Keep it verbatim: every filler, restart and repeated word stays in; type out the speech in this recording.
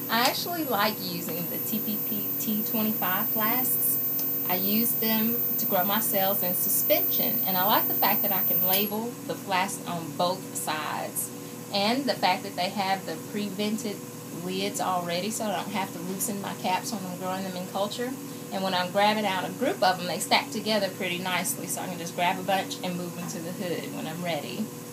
I actually like using the T P P T twenty-five flasks. I use them to grow my cells in suspension, and I like the fact that I can label the flask on both sides, and the fact that they have the pre-vented lids already, so I don't have to loosen my caps when I'm growing them in culture. And when I'm grabbing out a group of them, they stack together pretty nicely, so I can just grab a bunch and move them to the hood when I'm ready.